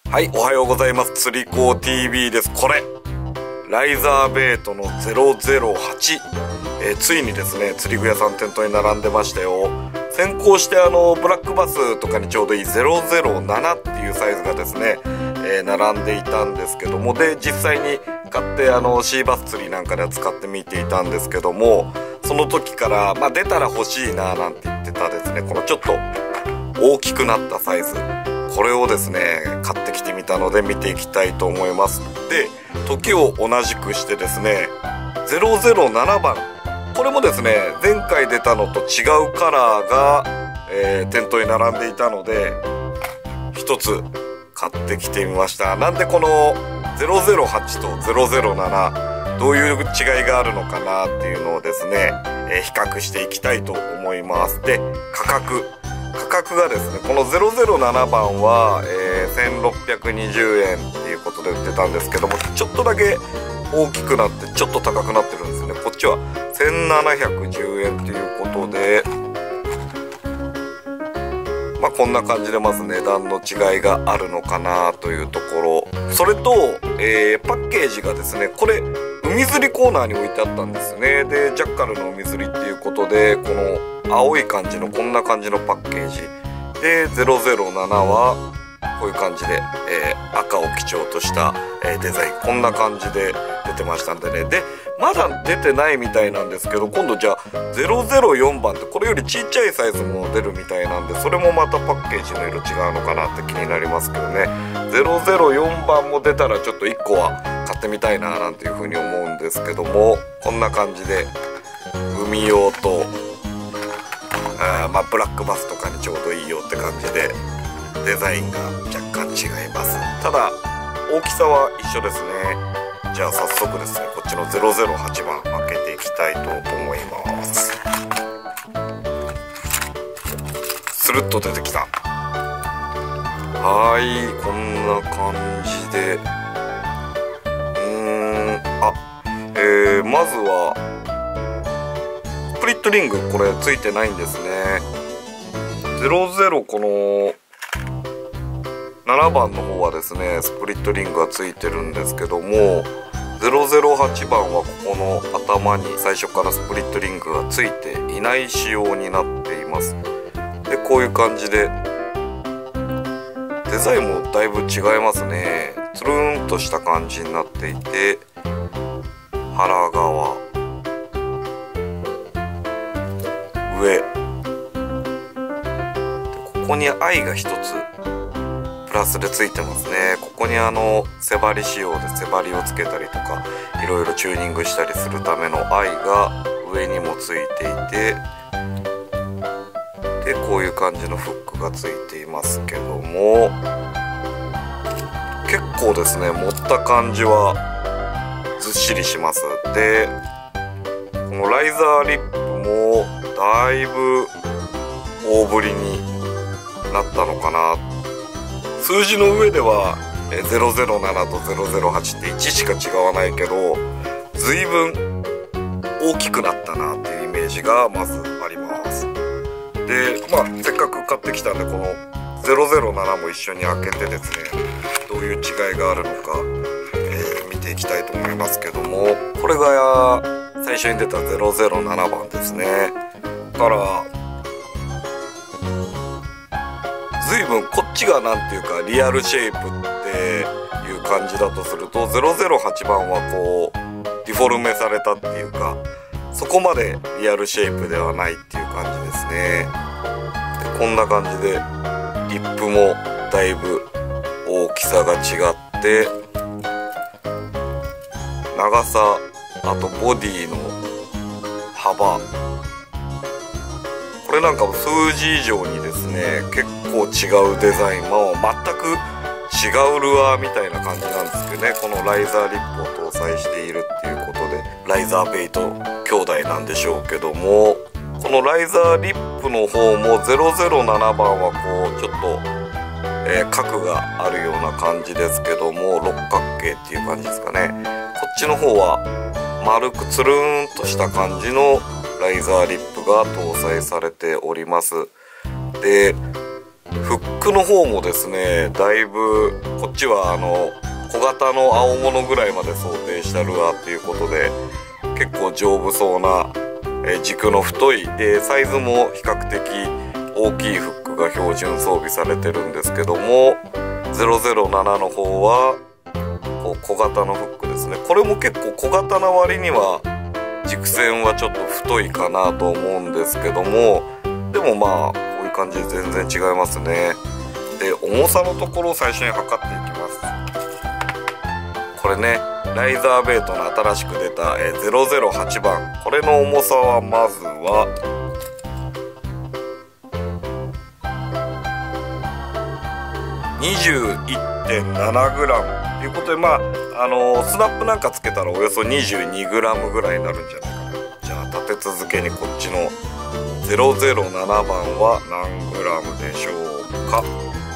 はい、おはようございます。釣り子 TV です。これライザーベイトの008、ついにですね、釣り具屋さん店頭に並んでましたよ。先行してブラックバスとかにちょうどいい007っていうサイズがですね、並んでいたんですけども、で実際に買ってシーバス釣りなんかで使ってみていたんですけども、その時から出たら欲しいななんて言ってたですね、このちょっと大きくなったサイズ、これをですね買ってきてみたので見ていきたいと思います。で時を同じくしてですね、007番、これもですね前回出たのと違うカラーが、店頭に並んでいたので一つ買ってきてみました。なんでこの008と007どういう違いがあるのかなっていうのをですね、比較していきたいと思います。で価格がですね、この007番は、1620円っていうことで売ってたんですけども、ちょっとだけ大きくなってちょっと高くなってるんですよね。こっちは1710円ということで、こんな感じでまず値段の違いがあるのかなというところ。それと、パッケージがですね、これ海釣りコーナーに置いてあったんですね。でジャッカルの海釣りっていうことで、この青い感じのこんな感じのパッケージで、007はこういう感じで、赤を基調とした、デザイン、こんな感じで出てましたんでね。でまだ出てないみたいなんですけど、今度じゃあ004番ってこれよりちっちゃいサイズも出るみたいなんで、それもまたパッケージの色違うのかなって気になりますけどね。004番も出たらちょっと1個は買ってみたいななんていうふうに思うんですけども、こんな感じで海用とブラックバスとかにちょうどいいよって感じでデザインが若干違います。ただ大きさは一緒ですね。じゃあ早速ですね、こっちの008番開けていきたいと思います。スルッと出てきた。はい、こんな感じで、まずはスプリットリング、これついてないんですね。00、この7番の方はですねスプリットリングがついてるんですけども、008番はここの頭に最初からスプリットリングがついていない仕様になっています。でこういう感じでデザインもだいぶ違いますね。つるーんとした感じになっていて、腹側、上でここに愛が一つプラスでついてますね。ここに背張り仕様で背張りをつけたりとかいろいろチューニングしたりするための愛が上にもついていて、でこういう感じのフックがついていますけども、結構ですね持った感じはずっしりします。でこのライザーリップもだいぶ大ぶりになったのかな。数字の上では007と008って1しか違わないけど、随分大きくなったなっていうイメージがまずあります。でせっかく買ってきたんで、この007も一緒に開けてですね、どういう違いがあるのか、見ていきたいと思いますけども、これが最初に出た007番ですね。から随分こっちがなんていうかリアルシェイプっていう感じだとすると、008番はこうディフォルメされたっていうか、そこまでリアルシェイプではないっていう感じですね。でこんな感じでリップもだいぶ大きさが違って、長さ、あとボディの幅、これなんかも数字以上にですね結構違うデザインも全く違うルアーみたいな感じなんですけどね。このライザーリップを搭載しているっていうことでライザーベイト兄弟なんでしょうけども、このライザーリップの方も007番はこうちょっと、角があるような感じですけども、六角形っていう感じですかね。こっちの方は丸くつるーんとした感じのライザーリップが搭載されております。でフックの方もですね、だいぶこっちは小型の青物ぐらいまで想定したルアーっていうことで、結構丈夫そうな、軸の太い、サイズも比較的大きいフックが標準装備されてるんですけども、007の方はこう小型のフックですね。これも結構小型な割には軸線はちょっと太いかなと思うんですけども、でもまあこういう感じで全然違いますね。で、重さのところを最初に測っていきます。これね、ライザーベイトの新しく出た008番、これの重さはまずは21.7g ということで、まあスナップなんかつけたらおよそ 22g ぐらいになるんじゃないかな。じゃあ立て続けにこっちの007番は何グラムでしょうか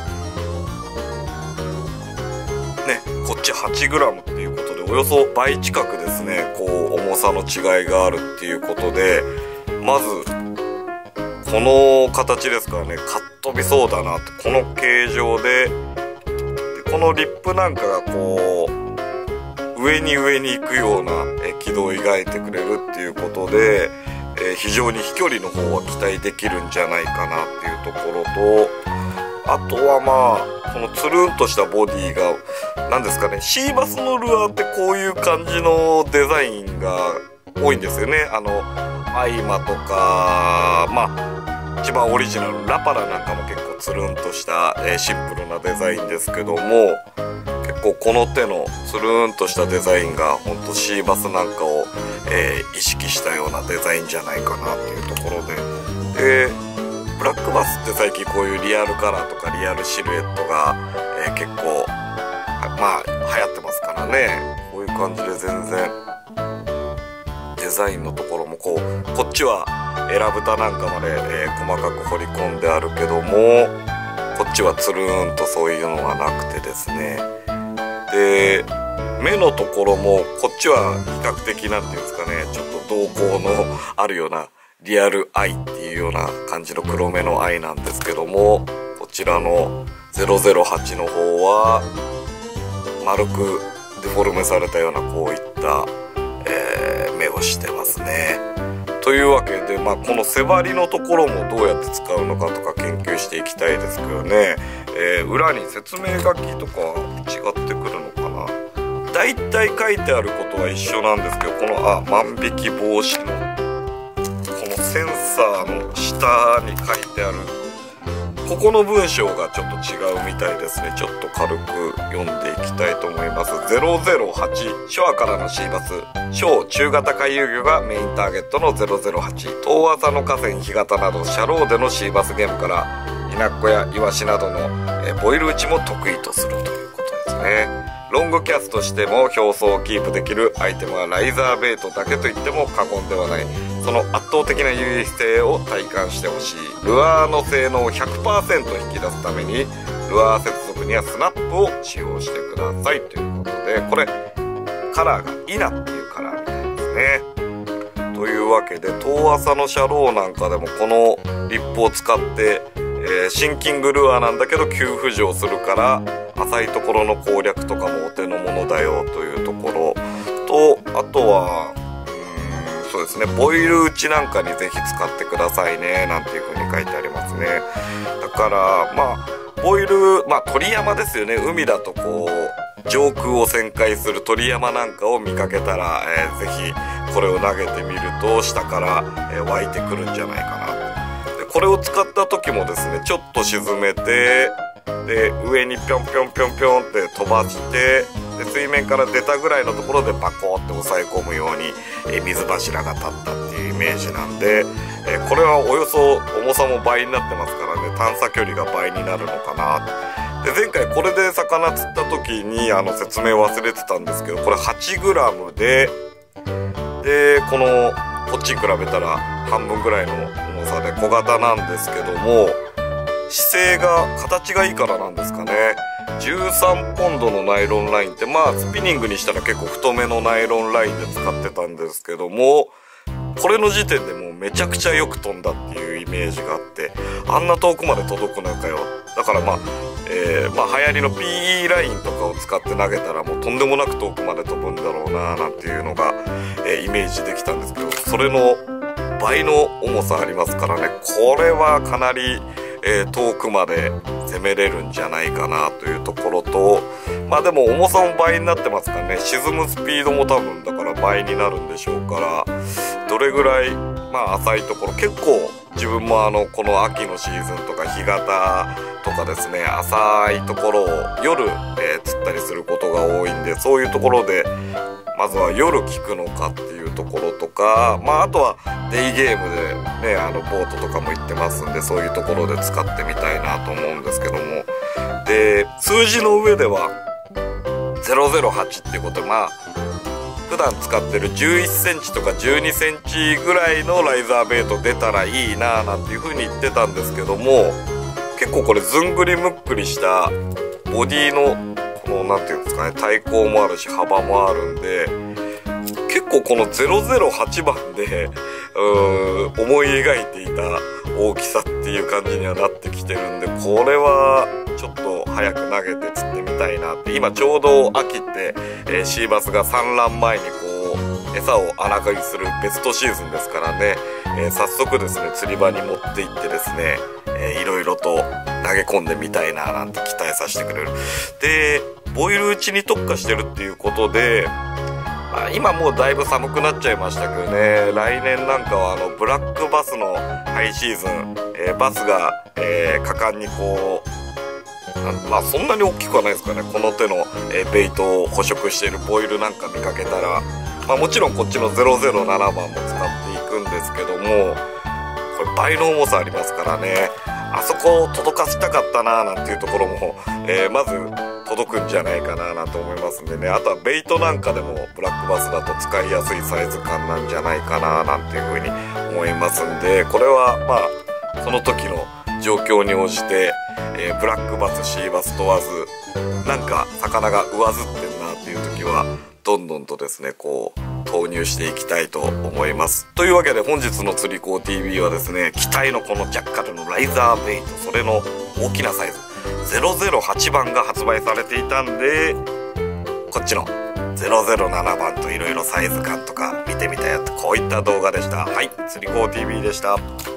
ね。こっち 8g っていうことで、およそ倍近くですね、こう重さの違いがあるっていうことで、まずこの形ですからね、かっ飛びそうだなって。この形状で、このリップなんかがこう上に行くような軌道を描いてくれるっていうことで、非常に飛距離の方は期待できるんじゃないかなっていうところと、あとはまあこのつるんとしたボディが何ですかね、シーバスのルアーってこういう感じのデザインが多いんですよね。アイマとか、まあ一番オリジナルラパラなんかも結構つるんとした、シンプルなデザインですけども、結構この手のつるんとしたデザインがほんとシーバスなんかを、意識したようなデザインじゃないかなっていうところで、ブラックバスって最近こういうリアルカラーとかリアルシルエットが、結構まあ流行ってますからね。こういう感じで全然デザインのところもこっちはエラブタなんかまで、細かく彫り込んであるけども、こっちはつるーんとそういうのがなくてですね。で、目のところもこっちは比較的なんていうんですかね、ちょっと瞳孔のあるようなリアルアイっていうような感じの黒目のアイなんですけども、こちらの008の方は丸くデフォルメされたようなこういった、目をしてますね。というわけで、まあ、この背張りのところもどうやって使うのかとか研究していきたいですけどね、裏に説明書きとか違ってくるのかな。だいたい書いてあることは一緒なんですけど、この万引き防止のこのセンサーの下に書いてあるここの文章がちょっと違うみたいですね。ちょっと軽く読んでいきたいと思います。008、ショアからのシーバス、小中型回遊魚がメインターゲットの008、遠浅の河川干潟などシャローでのシーバスゲームからイナッコやイワシなどのボイル打ちも得意とするということですね。ロングキャストしても表層をキープできるアイテムはライザーベイトだけと言っても過言ではない。その圧倒的な優位性を体感してほしい。ルアーの性能を 100% 引き出すためにルアー接続にはスナップを使用してくださいということで、これカラーがイナっていうカラーみたいですね。というわけで遠浅のシャローなんかでもこのリップを使って、シンキングルアーなんだけど急浮上するから浅いところの攻略とかもお手の物だよというところと、あとはそうですね、ボイル打ちなんかにぜひ使ってくださいねなんていう風に書いてありますね。だからまあボイル、鳥山ですよね。海だとこう上空を旋回する鳥山なんかを見かけたら、ぜひこれを投げてみると下から、湧いてくるんじゃないかな。でこれを使った時もですね、ちょっと沈めて、で上にぴょんぴょんぴょんぴょんって飛ばして、で水面から出たぐらいのところでバコーって押さえ込むように、水柱が立ったっていうイメージなんで、これはおよそ重さも倍になってますからね、探査距離が倍になるのかな。で前回これで魚釣った時に説明忘れてたんですけど、これ 8g でこっちに比べたら半分ぐらいの重さで小型なんですけども、姿勢が形がいいからなんですかね。13ポンドのナイロンラインってスピニングにしたら結構太めのナイロンラインで使ってたんですけども、 これの時点でもうめちゃくちゃよく飛んだっていうイメージがあって、あんな遠くまで届くのかよ。だからまあ流行りの PE ラインとかを使って投げたらもうとんでもなく遠くまで飛ぶんだろうななんていうのが、イメージできたんですけど、それの倍の重さありますからね、これはかなり、遠くまで攻めれるんじゃないかなというところと、まあでも重さも倍になってますからね、沈むスピードも多分だから倍になるんでしょうから、どれぐらい浅いところ、結構自分もこの秋のシーズンとか干潟とかですね、浅いところを夜、釣ったりすることが多いんで、そういうところでまずは夜効くのかっていうところとか、あとはデイゲームでねボートとかも行ってますんで、そういうところで使ってみたいなと思うんですけども、で数字の上では008っていうことで、普段使ってる11センチとか12センチぐらいのライザーベイト出たらいいななんていう風に言ってたんですけども、結構これずんぐりむっくりしたボディのこのなんていうんですかね、対抗もあるし幅もあるんで、結構この008番で思い描いていた大きさっていう感じにはなってきてるんで、これはちょっと早く投げて釣ってみたいなって。今ちょうど秋って、シーバスが産卵前にこう餌を穴刈りするベストシーズンですからね、早速ですね釣り場に持って行ってですね、いろいろと投げ込んでみたいななんて期待させてくれる。でボイル打ちに特化してるっていうことで、今もうだいぶ寒くなっちゃいましたけどね、来年なんかはブラックバスのハイシーズン、バスが、果敢にこうそんなに大きくはないですかね、この手の、ベイトを捕食しているボイルなんか見かけたら、もちろんこっちの007番も使っていくんですけども、これ倍の重さありますからね、あそこを届かせたかったななんていうところも、まず届くんじゃないかななんて思いますんでね。あとはベイトなんかでもブラックバスだと使いやすいサイズ感なんじゃないかななんていうふうに思いますんで、これはその時の状況に応じて、ブラックバスシーバス問わず、なんか魚が上ずってんなっていう時はどんどんとですねこう投入していきたいと思います。というわけで本日の釣り子 TV はですね、期待のこのジャッカルのライザーベイト、それの大きなサイズ008番が発売されていたんで、こっちの007番といろいろサイズ感とか見てみたよって、こういった動画でした。はい、釣り子 TV でした。